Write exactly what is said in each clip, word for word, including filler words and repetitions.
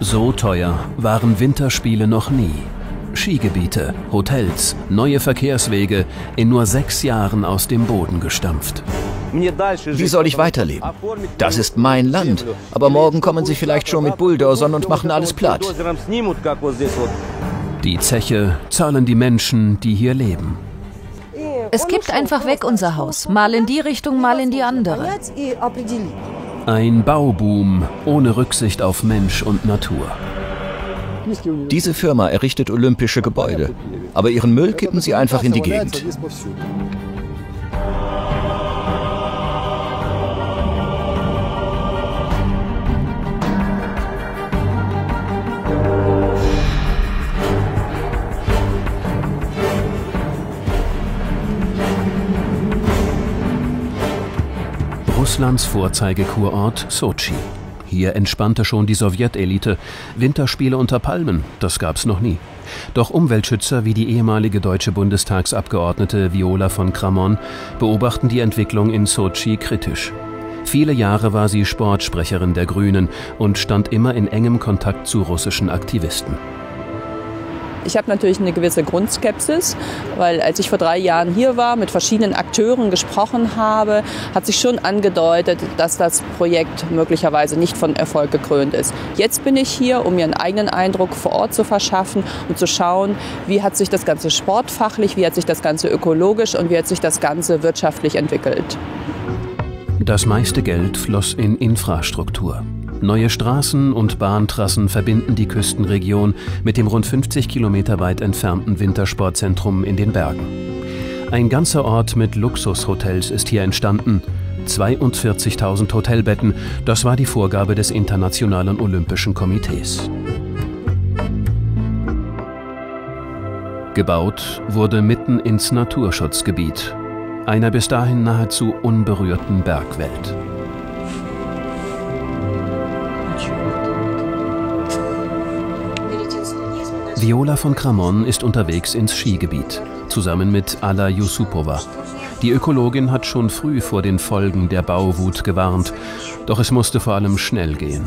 So teuer waren Winterspiele noch nie. Skigebiete, Hotels, neue Verkehrswege, in nur sechs Jahren aus dem Boden gestampft. Wie soll ich weiterleben? Das ist mein Land. Aber morgen kommen sie vielleicht schon mit Bulldozern und machen alles platt. Die Zeche zahlen die Menschen, die hier leben. Es kippt einfach weg, unser Haus. Mal in die Richtung, mal in die andere. Ein Bauboom ohne Rücksicht auf Mensch und Natur. Diese Firma errichtet olympische Gebäude, aber ihren Müll kippen sie einfach in die Gegend. Russlands Vorzeigekurort Sotschi. Hier entspannte schon die Sowjetelite. Winterspiele unter Palmen, das gab's noch nie. Doch Umweltschützer wie die ehemalige deutsche Bundestagsabgeordnete Viola von Kramon beobachten die Entwicklung in Sotschi kritisch. Viele Jahre war sie Sportsprecherin der Grünen und stand immer in engem Kontakt zu russischen Aktivisten. Ich habe natürlich eine gewisse Grundskepsis, weil als ich vor drei Jahren hier war, mit verschiedenen Akteuren gesprochen habe, hat sich schon angedeutet, dass das Projekt möglicherweise nicht von Erfolg gekrönt ist. Jetzt bin ich hier, um mir einen eigenen Eindruck vor Ort zu verschaffen und zu schauen, wie hat sich das Ganze sportfachlich, wie hat sich das Ganze ökologisch und wie hat sich das Ganze wirtschaftlich entwickelt. Das meiste Geld floss in Infrastruktur. Neue Straßen und Bahntrassen verbinden die Küstenregion mit dem rund fünfzig Kilometer weit entfernten Wintersportzentrum in den Bergen. Ein ganzer Ort mit Luxushotels ist hier entstanden. zweiundvierzigtausend Hotelbetten, das war die Vorgabe des Internationalen Olympischen Komitees. Gebaut wurde mitten ins Naturschutzgebiet, einer bis dahin nahezu unberührten Bergwelt. Viola von Kramon ist unterwegs ins Skigebiet, zusammen mit Alla Yusupova. Die Ökologin hat schon früh vor den Folgen der Bauwut gewarnt, doch es musste vor allem schnell gehen.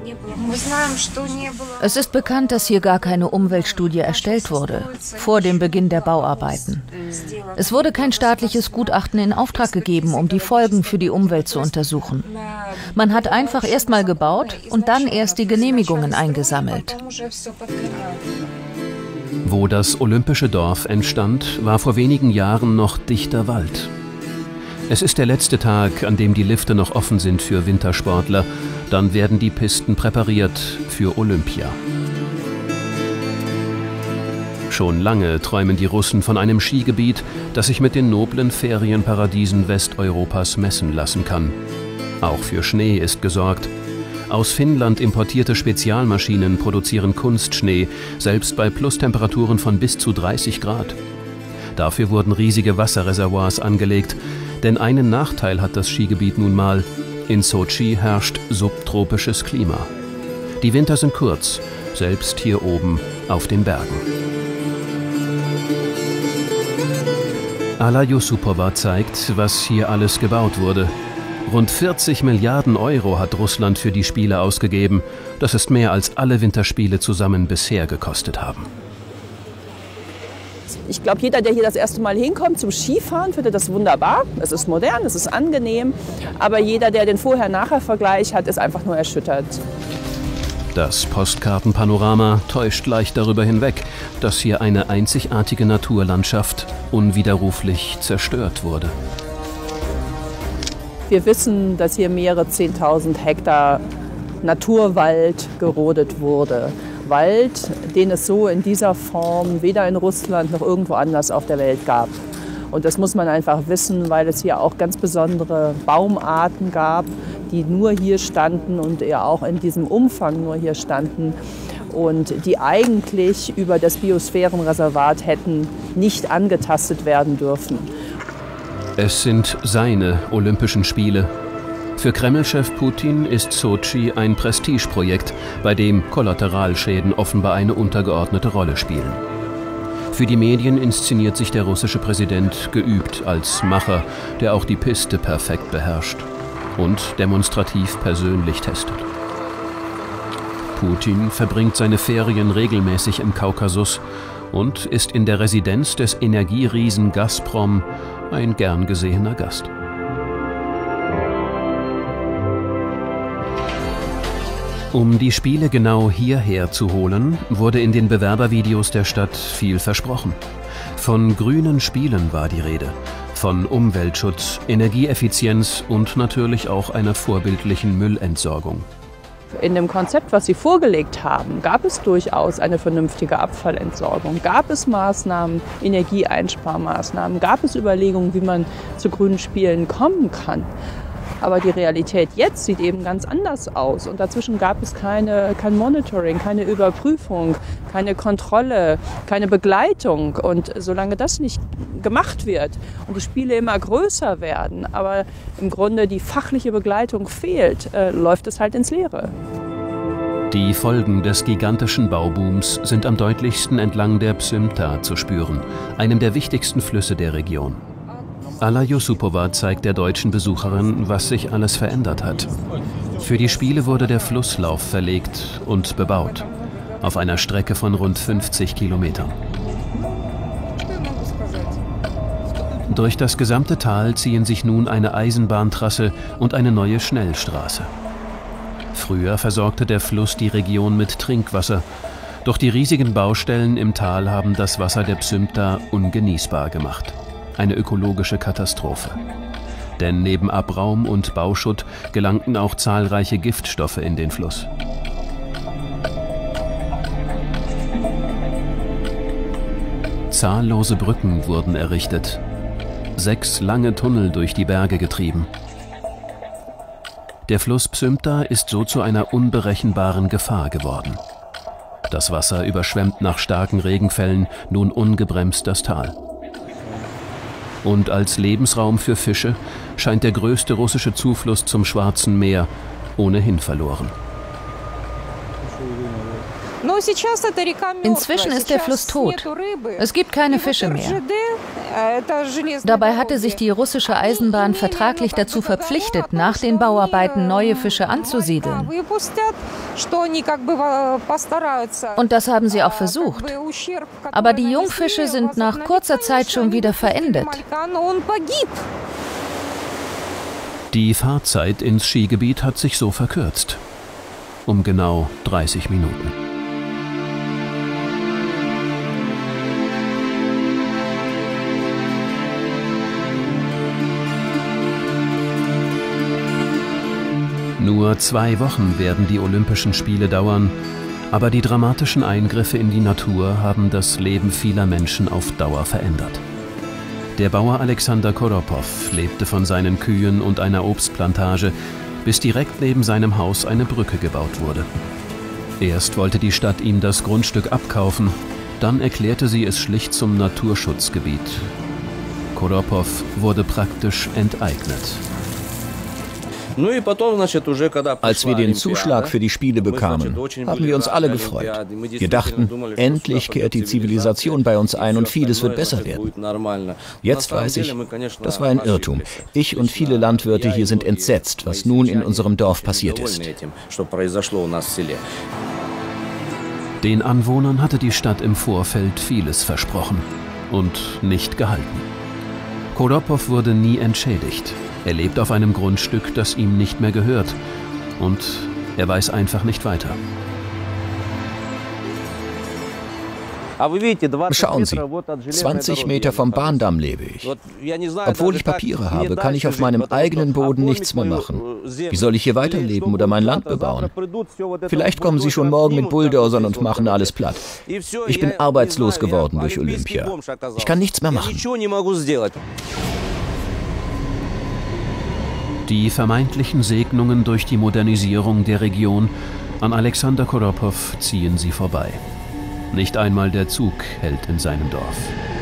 Es ist bekannt, dass hier gar keine Umweltstudie erstellt wurde, vor dem Beginn der Bauarbeiten. Es wurde kein staatliches Gutachten in Auftrag gegeben, um die Folgen für die Umwelt zu untersuchen. Man hat einfach erst mal gebaut und dann erst die Genehmigungen eingesammelt. Wo das olympische Dorf entstand, war vor wenigen Jahren noch dichter Wald. Es ist der letzte Tag, an dem die Lifte noch offen sind für Wintersportler. Dann werden die Pisten präpariert für Olympia. Schon lange träumen die Russen von einem Skigebiet, das sich mit den noblen Ferienparadiesen Westeuropas messen lassen kann. Auch für Schnee ist gesorgt. Aus Finnland importierte Spezialmaschinen produzieren Kunstschnee, selbst bei Plustemperaturen von bis zu dreißig Grad. Dafür wurden riesige Wasserreservoirs angelegt, denn einen Nachteil hat das Skigebiet nun mal: in Sotschi herrscht subtropisches Klima. Die Winter sind kurz, selbst hier oben auf den Bergen. Alla Yusupova zeigt, was hier alles gebaut wurde. Rund vierzig Milliarden Euro hat Russland für die Spiele ausgegeben. Das ist mehr, als alle Winterspiele zusammen bisher gekostet haben. Ich glaube, jeder, der hier das erste Mal hinkommt zum Skifahren, findet das wunderbar. Es ist modern, es ist angenehm. Aber jeder, der den Vorher-Nachher-Vergleich hat, ist einfach nur erschüttert. Das Postkartenpanorama täuscht leicht darüber hinweg, dass hier eine einzigartige Naturlandschaft unwiderruflich zerstört wurde. Wir wissen, dass hier mehrere zehntausend Hektar Naturwald gerodet wurde. Wald, den es so in dieser Form weder in Russland noch irgendwo anders auf der Welt gab. Und das muss man einfach wissen, weil es hier auch ganz besondere Baumarten gab, die nur hier standen und ja auch in diesem Umfang nur hier standen und die eigentlich über das Biosphärenreservat hätten nicht angetastet werden dürfen. Es sind seine Olympischen Spiele. Für Kreml-Chef Putin ist Sotschi ein Prestigeprojekt, bei dem Kollateralschäden offenbar eine untergeordnete Rolle spielen. Für die Medien inszeniert sich der russische Präsident geübt als Macher, der auch die Piste perfekt beherrscht und demonstrativ persönlich testet. Putin verbringt seine Ferien regelmäßig im Kaukasus und ist in der Residenz des Energieriesen Gazprom ein gern gesehener Gast. Um die Spiele genau hierher zu holen, wurde in den Bewerbervideos der Stadt viel versprochen. Von grünen Spielen war die Rede, von Umweltschutz, Energieeffizienz und natürlich auch einer vorbildlichen Müllentsorgung. In dem Konzept, was Sie vorgelegt haben, gab es durchaus eine vernünftige Abfallentsorgung, gab es Maßnahmen, Energieeinsparmaßnahmen, gab es Überlegungen, wie man zu grünen Spielen kommen kann. Aber die Realität jetzt sieht eben ganz anders aus. Und dazwischen gab es keine, kein Monitoring, keine Überprüfung, keine Kontrolle, keine Begleitung. Und solange das nicht gemacht wird und die Spiele immer größer werden, aber im Grunde die fachliche Begleitung fehlt, äh, läuft es halt ins Leere. Die Folgen des gigantischen Baubooms sind am deutlichsten entlang der Psymta zu spüren, einem der wichtigsten Flüsse der Region. Alla Yusupova zeigt der deutschen Besucherin, was sich alles verändert hat. Für die Spiele wurde der Flusslauf verlegt und bebaut, auf einer Strecke von rund fünfzig Kilometern. Durch das gesamte Tal ziehen sich nun eine Eisenbahntrasse und eine neue Schnellstraße. Früher versorgte der Fluss die Region mit Trinkwasser, doch die riesigen Baustellen im Tal haben das Wasser der Psymta ungenießbar gemacht. Eine ökologische Katastrophe. Denn neben Abraum und Bauschutt gelangten auch zahlreiche Giftstoffe in den Fluss. Zahllose Brücken wurden errichtet, sechs lange Tunnel durch die Berge getrieben. Der Fluss Psymta ist so zu einer unberechenbaren Gefahr geworden. Das Wasser überschwemmt nach starken Regenfällen nun ungebremst das Tal. Und als Lebensraum für Fische scheint der größte russische Zufluss zum Schwarzen Meer ohnehin verloren. Inzwischen ist der Fluss tot. Es gibt keine Fische mehr. Dabei hatte sich die russische Eisenbahn vertraglich dazu verpflichtet, nach den Bauarbeiten neue Fische anzusiedeln. Und das haben sie auch versucht. Aber die Jungfische sind nach kurzer Zeit schon wieder verendet. Die Fahrzeit ins Skigebiet hat sich so verkürzt. Um genau dreißig Minuten. Nur zwei Wochen werden die Olympischen Spiele dauern, aber die dramatischen Eingriffe in die Natur haben das Leben vieler Menschen auf Dauer verändert. Der Bauer Alexander Koropow lebte von seinen Kühen und einer Obstplantage, bis direkt neben seinem Haus eine Brücke gebaut wurde. Erst wollte die Stadt ihm das Grundstück abkaufen, dann erklärte sie es schlicht zum Naturschutzgebiet. Koropow wurde praktisch enteignet. Als wir den Zuschlag für die Spiele bekamen, haben wir uns alle gefreut. Wir dachten, endlich kehrt die Zivilisation bei uns ein und vieles wird besser werden. Jetzt weiß ich, das war ein Irrtum. Ich und viele Landwirte hier sind entsetzt, was nun in unserem Dorf passiert ist. Den Anwohnern hatte die Stadt im Vorfeld vieles versprochen und nicht gehalten. Koropow wurde nie entschädigt. Er lebt auf einem Grundstück, das ihm nicht mehr gehört. Und er weiß einfach nicht weiter. Schauen Sie, zwanzig Meter vom Bahndamm lebe ich. Obwohl ich Papiere habe, kann ich auf meinem eigenen Boden nichts mehr machen. Wie soll ich hier weiterleben oder mein Land bebauen? Vielleicht kommen Sie schon morgen mit Bulldozern und machen alles platt. Ich bin arbeitslos geworden durch Olympia. Ich kann nichts mehr machen. Die vermeintlichen Segnungen durch die Modernisierung der Region an Alexander Koropow ziehen sie vorbei. Nicht einmal der Zug hält in seinem Dorf.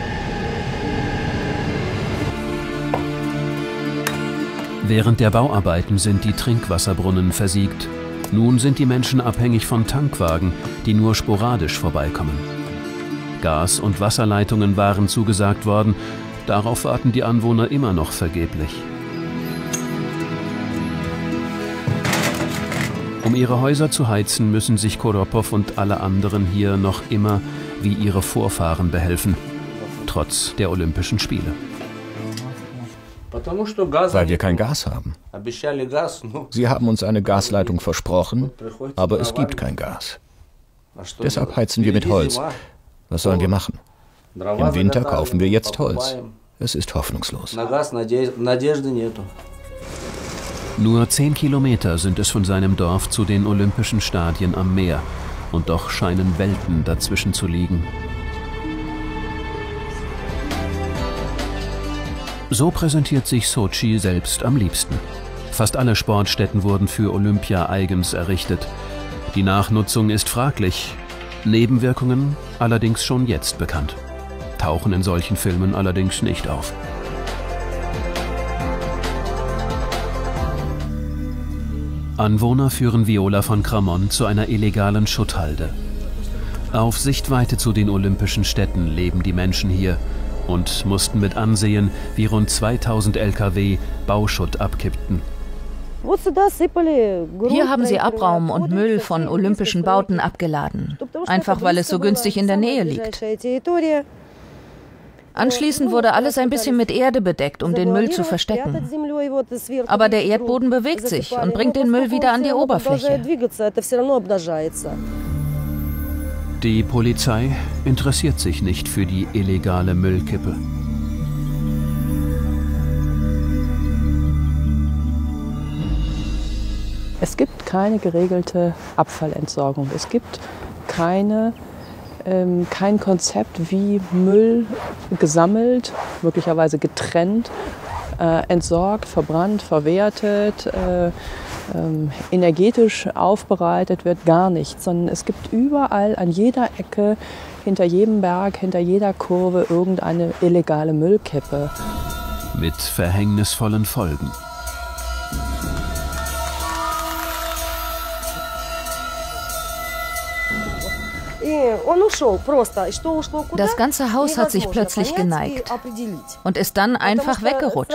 Während der Bauarbeiten sind die Trinkwasserbrunnen versiegt. Nun sind die Menschen abhängig von Tankwagen, die nur sporadisch vorbeikommen. Gas- und Wasserleitungen waren zugesagt worden. Darauf warten die Anwohner immer noch vergeblich. Um ihre Häuser zu heizen, müssen sich Koropow und alle anderen hier noch immer wie ihre Vorfahren behelfen, trotz der Olympischen Spiele. Weil wir kein Gas haben. Sie haben uns eine Gasleitung versprochen, aber es gibt kein Gas. Deshalb heizen wir mit Holz. Was sollen wir machen? Im Winter kaufen wir jetzt Holz. Es ist hoffnungslos. Nur zehn Kilometer sind es von seinem Dorf zu den Olympischen Stadien am Meer. Und doch scheinen Welten dazwischen zu liegen. So präsentiert sich Sotschi selbst am liebsten. Fast alle Sportstätten wurden für Olympia eigens errichtet. Die Nachnutzung ist fraglich, Nebenwirkungen allerdings schon jetzt bekannt. Tauchen in solchen Filmen allerdings nicht auf. Anwohner führen Viola von Cramon zu einer illegalen Schutthalde. Auf Sichtweite zu den Olympischen Städten leben die Menschen hier und mussten mit ansehen, wie rund zweitausend L K W Bauschutt abkippten. Hier haben sie Abraum und Müll von olympischen Bauten abgeladen, einfach weil es so günstig in der Nähe liegt. Anschließend wurde alles ein bisschen mit Erde bedeckt, um den Müll zu verstecken. Aber der Erdboden bewegt sich und bringt den Müll wieder an die Oberfläche. Die Polizei interessiert sich nicht für die illegale Müllkippe. Es gibt keine geregelte Abfallentsorgung. Es gibt keine kein Konzept, wie Müll gesammelt, möglicherweise getrennt, äh, entsorgt, verbrannt, verwertet, äh, äh, energetisch aufbereitet wird, gar nichts. Sondern es gibt überall an jeder Ecke, hinter jedem Berg, hinter jeder Kurve irgendeine illegale Müllkippe. Mit verhängnisvollen Folgen. Das ganze Haus hat sich plötzlich geneigt und ist dann einfach weggerutscht.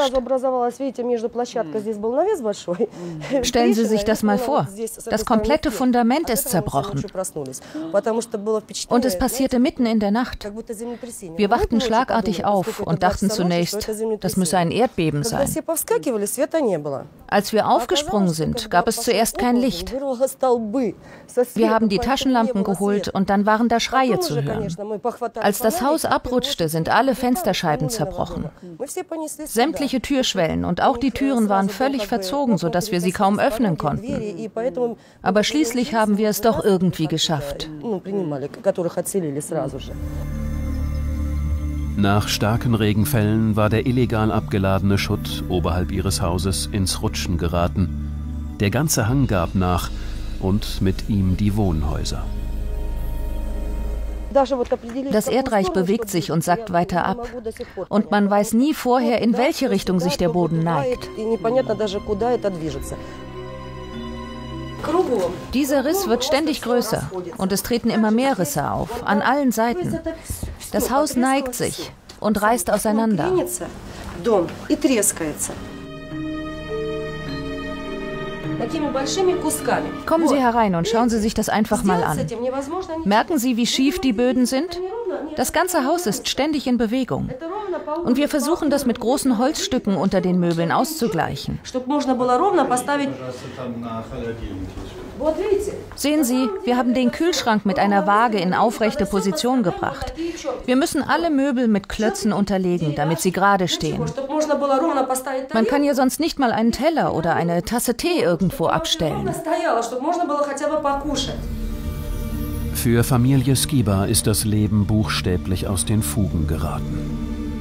Stellen Sie sich das mal vor. Das komplette Fundament ist zerbrochen. Und es passierte mitten in der Nacht. Wir wachten schlagartig auf und dachten zunächst, das müsse ein Erdbeben sein. Als wir aufgesprungen sind, gab es zuerst kein Licht. Wir haben die Taschenlampen geholt und dann waren da Schreie zu hören. Als das Haus abrutschte, sind alle Fensterscheiben zerbrochen. Sämtliche Türschwellen und auch die Türen waren völlig verzogen, sodass wir sie kaum öffnen konnten. Aber schließlich haben wir es doch irgendwie geschafft. Nach starken Regenfällen war der illegal abgeladene Schutt oberhalb ihres Hauses ins Rutschen geraten. Der ganze Hang gab nach und mit ihm die Wohnhäuser. Das Erdreich bewegt sich und sackt weiter ab. Und man weiß nie vorher, in welche Richtung sich der Boden neigt. Dieser Riss wird ständig größer und es treten immer mehr Risse auf, an allen Seiten. Das Haus neigt sich und reißt auseinander. Kommen Sie herein und schauen Sie sich das einfach mal an. Merken Sie, wie schief die Böden sind? Das ganze Haus ist ständig in Bewegung. Und wir versuchen das mit großen Holzstücken unter den Möbeln auszugleichen. Sehen Sie, wir haben den Kühlschrank mit einer Waage in aufrechte Position gebracht. Wir müssen alle Möbel mit Klötzen unterlegen, damit sie gerade stehen. Man kann ja sonst nicht mal einen Teller oder eine Tasse Tee irgendwo abstellen. Für Familie Skiba ist das Leben buchstäblich aus den Fugen geraten.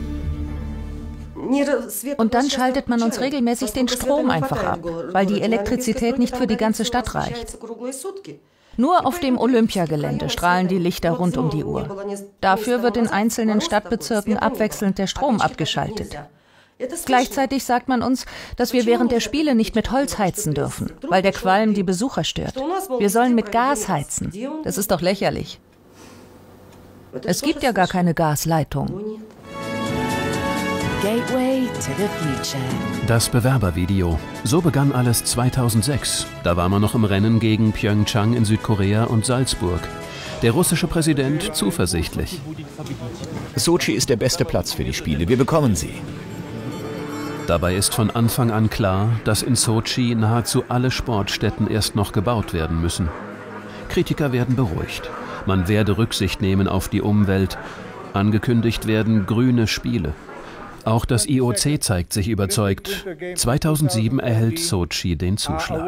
Und dann schaltet man uns regelmäßig den Strom einfach ab, weil die Elektrizität nicht für die ganze Stadt reicht. Nur auf dem Olympiagelände strahlen die Lichter rund um die Uhr. Dafür wird in einzelnen Stadtbezirken abwechselnd der Strom abgeschaltet. Gleichzeitig sagt man uns, dass wir während der Spiele nicht mit Holz heizen dürfen, weil der Qualm die Besucher stört. Wir sollen mit Gas heizen. Das ist doch lächerlich. Es gibt ja gar keine Gasleitung. Das Bewerbervideo. So begann alles zweitausendsechs. Da war man noch im Rennen gegen Pyeongchang in Südkorea und Salzburg. Der russische Präsident zuversichtlich. Sochi ist der beste Platz für die Spiele. Wir bekommen sie. Dabei ist von Anfang an klar, dass in Sochi nahezu alle Sportstätten erst noch gebaut werden müssen. Kritiker werden beruhigt. Man werde Rücksicht nehmen auf die Umwelt. Angekündigt werden grüne Spiele. Auch das I O C zeigt sich überzeugt. zweitausendsieben erhält Sochi den Zuschlag.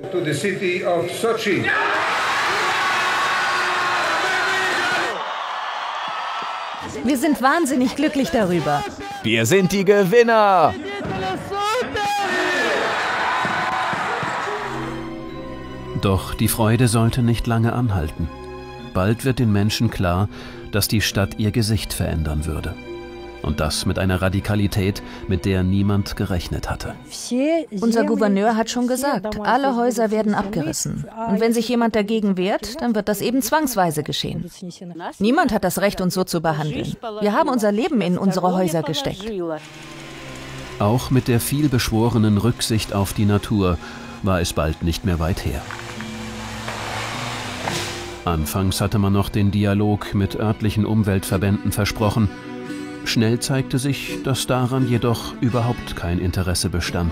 Wir sind wahnsinnig glücklich darüber. Wir sind die Gewinner! Doch die Freude sollte nicht lange anhalten. Bald wird den Menschen klar, dass die Stadt ihr Gesicht verändern würde. Und das mit einer Radikalität, mit der niemand gerechnet hatte. Unser Gouverneur hat schon gesagt, alle Häuser werden abgerissen. Und wenn sich jemand dagegen wehrt, dann wird das eben zwangsweise geschehen. Niemand hat das Recht, uns so zu behandeln. Wir haben unser Leben in unsere Häuser gesteckt. Auch mit der vielbeschworenen Rücksicht auf die Natur war es bald nicht mehr weit her. Anfangs hatte man noch den Dialog mit örtlichen Umweltverbänden versprochen. Schnell zeigte sich, dass daran jedoch überhaupt kein Interesse bestand.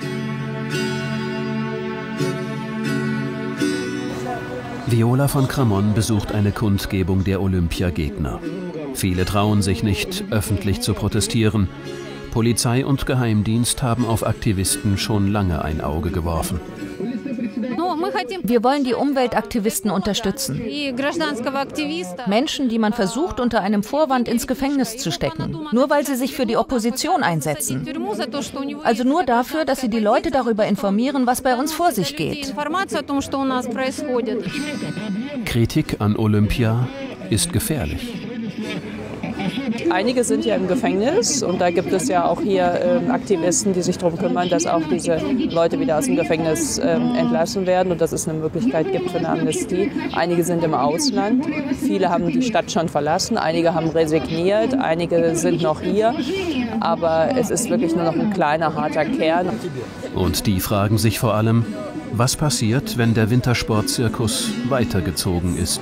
Viola von Cramon besucht eine Kundgebung der Olympiagegner. Viele trauen sich nicht, öffentlich zu protestieren. Polizei und Geheimdienst haben auf Aktivisten schon lange ein Auge geworfen. Wir wollen die Umweltaktivisten unterstützen. Menschen, die man versucht, unter einem Vorwand ins Gefängnis zu stecken, nur weil sie sich für die Opposition einsetzen. Also nur dafür, dass sie die Leute darüber informieren, was bei uns vor sich geht. Kritik an Olympia ist gefährlich. Einige sind ja im Gefängnis und da gibt es ja auch hier ähm, Aktivisten, die sich darum kümmern, dass auch diese Leute wieder aus dem Gefängnis ähm, entlassen werden und dass es eine Möglichkeit gibt für eine Amnestie. Einige sind im Ausland, viele haben die Stadt schon verlassen, einige haben resigniert, einige sind noch hier, aber es ist wirklich nur noch ein kleiner, harter Kern. Und die fragen sich vor allem, was passiert, wenn der Wintersportzirkus weitergezogen ist?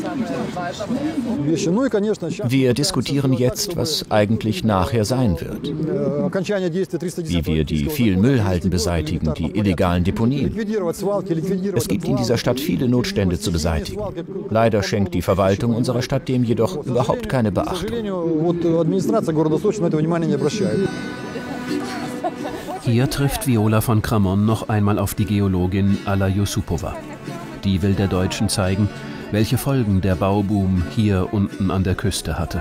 Wir diskutieren jetzt, was eigentlich nachher sein wird. Wie wir die vielen Müllhalden beseitigen, die illegalen Deponien. Es gibt in dieser Stadt viele Notstände zu beseitigen. Leider schenkt die Verwaltung unserer Stadt dem jedoch überhaupt keine Beachtung. Hier trifft Viola von Cramon noch einmal auf die Geologin Alla Yusupova. Die will der Deutschen zeigen, welche Folgen der Bauboom hier unten an der Küste hatte.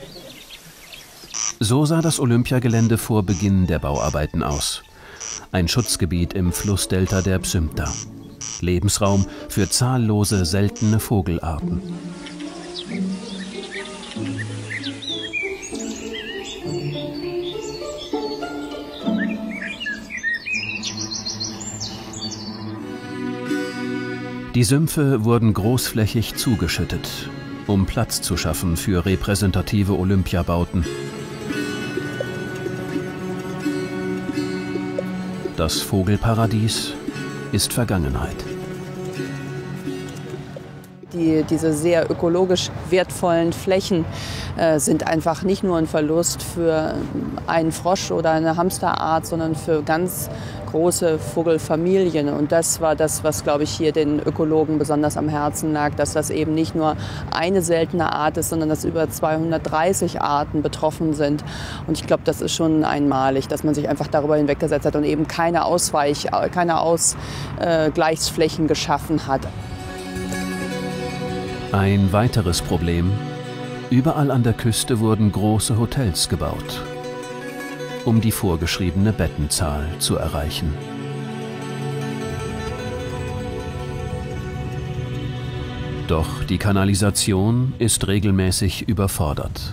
So sah das Olympiagelände vor Beginn der Bauarbeiten aus. Ein Schutzgebiet im Flussdelta der Psymta. Lebensraum für zahllose seltene Vogelarten. Die Sümpfe wurden großflächig zugeschüttet, um Platz zu schaffen für repräsentative Olympiabauten. Das Vogelparadies ist Vergangenheit. Die, diese sehr ökologisch wertvollen Flächen äh, sind einfach nicht nur ein Verlust für einen Frosch oder eine Hamsterart, sondern für ganz große Vogelfamilien. Und das war das, was, glaube ich, hier den Ökologen besonders am Herzen lag, dass das eben nicht nur eine seltene Art ist, sondern dass über zweihundertdreißig Arten betroffen sind. Und ich glaube, das ist schon einmalig, dass man sich einfach darüber hinweggesetzt hat und eben keine Ausweich-, keine Ausgleichsflächen geschaffen hat. Ein weiteres Problem: Überall an der Küste wurden große Hotels gebaut, um die vorgeschriebene Bettenzahl zu erreichen. Doch die Kanalisation ist regelmäßig überfordert.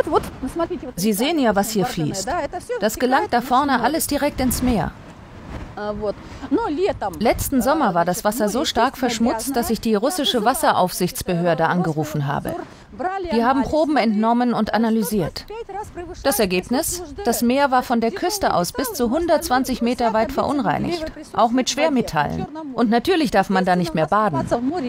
Sie sehen ja, was hier fließt. Das gelangt da vorne alles direkt ins Meer. Letzten Sommer war das Wasser so stark verschmutzt, dass ich die russische Wasseraufsichtsbehörde angerufen habe. Die haben Proben entnommen und analysiert. Das Ergebnis? Das Meer war von der Küste aus bis zu hundertzwanzig Meter weit verunreinigt, auch mit Schwermetallen. Und natürlich darf man da nicht mehr baden.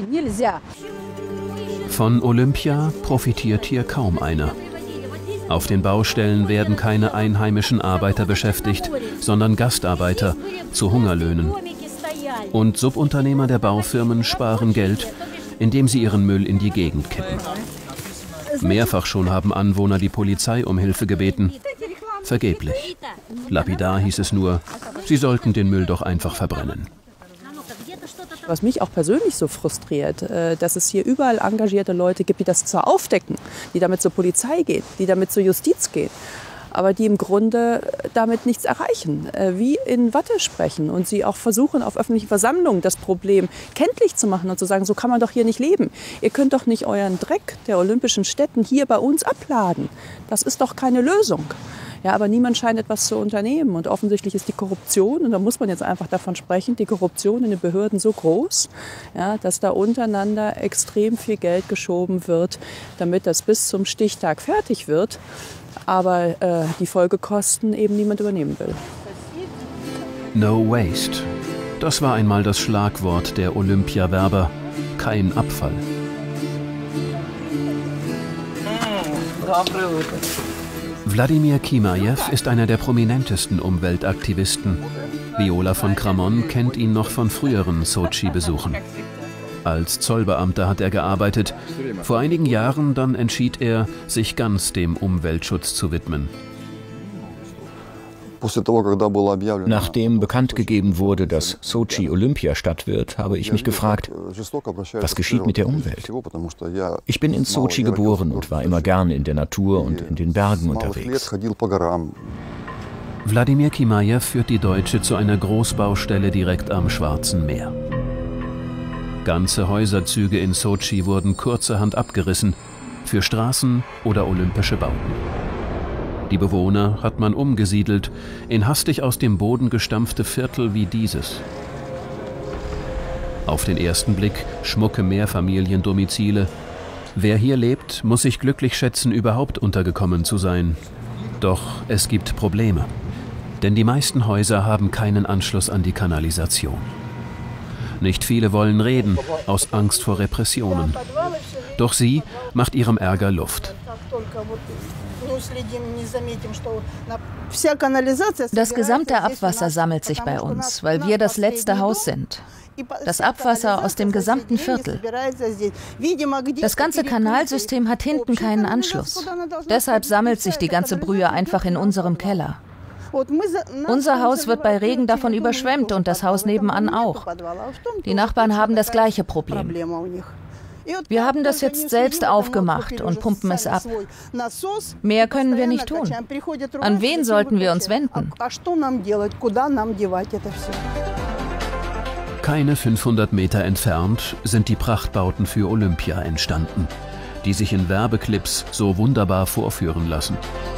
Von Olympia profitiert hier kaum einer. Auf den Baustellen werden keine einheimischen Arbeiter beschäftigt, sondern Gastarbeiter zu Hungerlöhnen. Und Subunternehmer der Baufirmen sparen Geld, indem sie ihren Müll in die Gegend kippen. Mehrfach schon haben Anwohner die Polizei um Hilfe gebeten. Vergeblich. Lapidar hieß es nur, sie sollten den Müll doch einfach verbrennen. Was mich auch persönlich so frustriert, dass es hier überall engagierte Leute gibt, die das zwar aufdecken, die damit zur Polizei gehen, die damit zur Justiz gehen, aber die im Grunde damit nichts erreichen, wie in Watte sprechen und sie auch versuchen, auf öffentlichen Versammlungen das Problem kenntlich zu machen und zu sagen, so kann man doch hier nicht leben. Ihr könnt doch nicht euren Dreck der olympischen Stätten hier bei uns abladen. Das ist doch keine Lösung. Ja, aber niemand scheint etwas zu unternehmen. Und offensichtlich ist die Korruption, und da muss man jetzt einfach davon sprechen, die Korruption in den Behörden so groß, ja, dass da untereinander extrem viel Geld geschoben wird, damit das bis zum Stichtag fertig wird, aber äh, die Folgekosten eben niemand übernehmen will. No waste. Das war einmal das Schlagwort der Olympiawerber. Kein Abfall. Wladimir Kimajew ist einer der prominentesten Umweltaktivisten. Viola von Kramon kennt ihn noch von früheren Sotschi-Besuchen. Als Zollbeamter hat er gearbeitet. Vor einigen Jahren dann entschied er, sich ganz dem Umweltschutz zu widmen. Nachdem bekannt gegeben wurde, dass Sotschi Olympiastadt wird, habe ich mich gefragt, was geschieht mit der Umwelt? Ich bin in Sotschi geboren und war immer gern in der Natur und in den Bergen unterwegs. Wladimir Kimajew führt die Deutsche zu einer Großbaustelle direkt am Schwarzen Meer. Ganze Häuserzüge in Sotschi wurden kurzerhand abgerissen für Straßen oder olympische Bauten. Die Bewohner hat man umgesiedelt in hastig aus dem Boden gestampfte Viertel wie dieses. Auf den ersten Blick schmucke Mehrfamiliendomizile. Wer hier lebt, muss sich glücklich schätzen, überhaupt untergekommen zu sein. Doch es gibt Probleme. Denn die meisten Häuser haben keinen Anschluss an die Kanalisation. Nicht viele wollen reden, aus Angst vor Repressionen. Doch sie macht ihrem Ärger Luft. Das gesamte Abwasser sammelt sich bei uns, weil wir das letzte Haus sind. Das Abwasser aus dem gesamten Viertel. Das ganze Kanalsystem hat hinten keinen Anschluss. Deshalb sammelt sich die ganze Brühe einfach in unserem Keller. Unser Haus wird bei Regen davon überschwemmt und das Haus nebenan auch. Die Nachbarn haben das gleiche Problem. Wir haben das jetzt selbst aufgemacht und pumpen es ab. Mehr können wir nicht tun. An wen sollten wir uns wenden? Keine fünfhundert Meter entfernt sind die Prachtbauten für Olympia entstanden, die sich in Werbeclips so wunderbar vorführen lassen.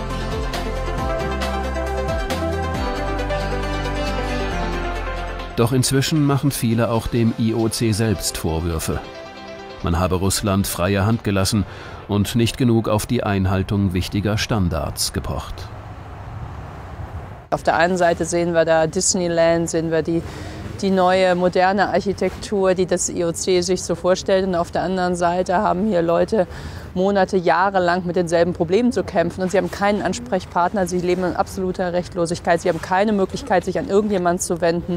Doch inzwischen machen viele auch dem I O C selbst Vorwürfe. Man habe Russland freie Hand gelassen und nicht genug auf die Einhaltung wichtiger Standards gepocht. Auf der einen Seite sehen wir da Disneyland, sehen wir die, die neue moderne Architektur, die das I O C sich so vorstellt. Und auf der anderen Seite haben hier Leute Monate, Jahre lang mit denselben Problemen zu kämpfen. Und sie haben keinen Ansprechpartner, sie leben in absoluter Rechtlosigkeit, sie haben keine Möglichkeit, sich an irgendjemanden zu wenden.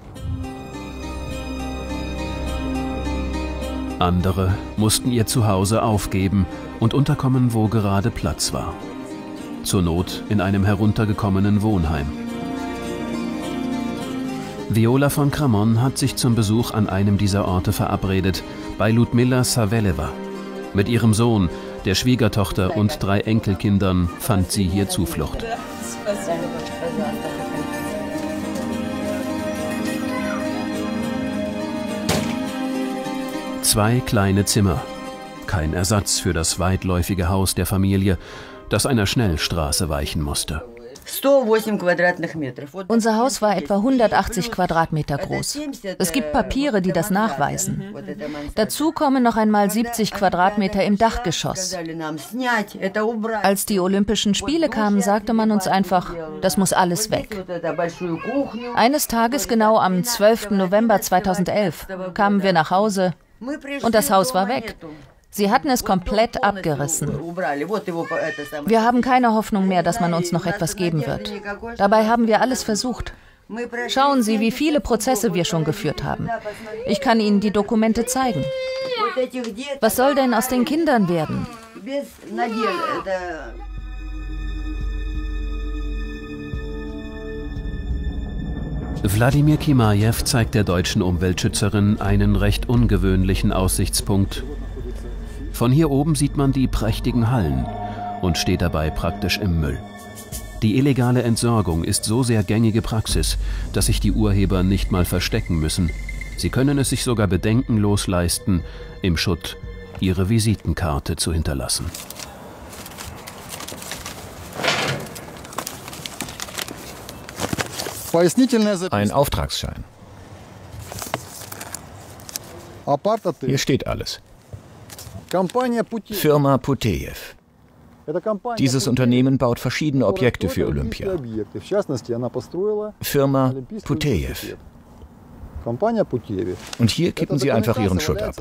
Andere mussten ihr Zuhause aufgeben und unterkommen, wo gerade Platz war. Zur Not in einem heruntergekommenen Wohnheim. Viola von Kramon hat sich zum Besuch an einem dieser Orte verabredet, bei Ludmila Saveleva. Mit ihrem Sohn, der Schwiegertochter und drei Enkelkindern fand sie hier Zuflucht. Zwei kleine Zimmer. Kein Ersatz für das weitläufige Haus der Familie, das einer Schnellstraße weichen musste. Unser Haus war etwa hundertachtzig Quadratmeter groß. Es gibt Papiere, die das nachweisen. Dazu kommen noch einmal siebzig Quadratmeter im Dachgeschoss. Als die Olympischen Spiele kamen, sagte man uns einfach, das muss alles weg. Eines Tages, genau am zwölften November zweitausendelf, kamen wir nach Hause und das Haus war weg. Sie hatten es komplett abgerissen. Wir haben keine Hoffnung mehr, dass man uns noch etwas geben wird. Dabei haben wir alles versucht. Schauen Sie, wie viele Prozesse wir schon geführt haben. Ich kann Ihnen die Dokumente zeigen. Was soll denn aus den Kindern werden? Wladimir Kimajew zeigt der deutschen Umweltschützerin einen recht ungewöhnlichen Aussichtspunkt. Von hier oben sieht man die prächtigen Hallen und steht dabei praktisch im Müll. Die illegale Entsorgung ist so sehr gängige Praxis, dass sich die Urheber nicht mal verstecken müssen. Sie können es sich sogar bedenkenlos leisten, im Schutt ihre Visitenkarte zu hinterlassen. Ein Auftragsschein. Hier steht alles. Firma Putejew. Dieses Unternehmen baut verschiedene Objekte für Olympia. Firma Putejew. Und hier kippen sie einfach ihren Schutt ab.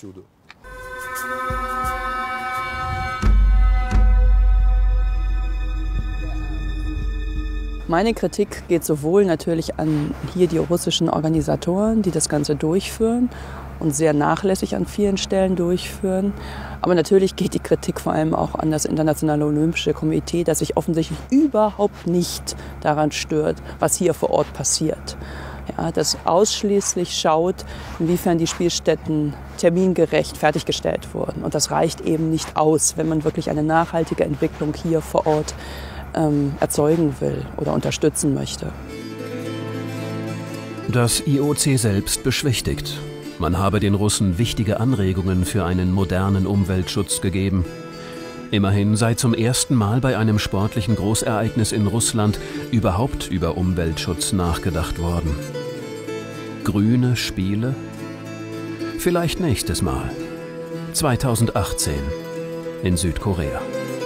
Meine Kritik geht sowohl natürlich an hier die russischen Organisatoren, die das Ganze durchführen und sehr nachlässig an vielen Stellen durchführen. Aber natürlich geht die Kritik vor allem auch an das Internationale Olympische Komitee, das sich offensichtlich überhaupt nicht daran stört, was hier vor Ort passiert. Ja, das ausschließlich schaut, inwiefern die Spielstätten termingerecht fertiggestellt wurden. Und das reicht eben nicht aus, wenn man wirklich eine nachhaltige Entwicklung hier vor Ort ähm, erzeugen will oder unterstützen möchte. Das I O C selbst beschwichtigt. Man habe den Russen wichtige Anregungen für einen modernen Umweltschutz gegeben. Immerhin sei zum ersten Mal bei einem sportlichen Großereignis in Russland überhaupt über Umweltschutz nachgedacht worden. Grüne Spiele? Vielleicht nächstes Mal. zweitausendachtzehn in Südkorea.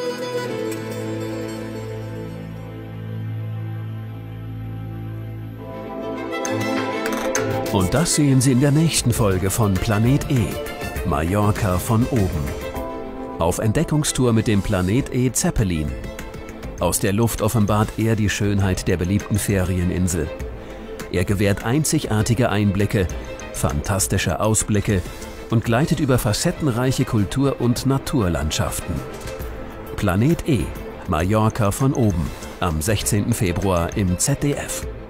Und das sehen Sie in der nächsten Folge von Planet E, Mallorca von oben. Auf Entdeckungstour mit dem Planet E Zeppelin. Aus der Luft offenbart er die Schönheit der beliebten Ferieninsel. Er gewährt einzigartige Einblicke, fantastische Ausblicke und gleitet über facettenreiche Kultur- und Naturlandschaften. Planet E, Mallorca von oben, am sechzehnten Februar im Z D F.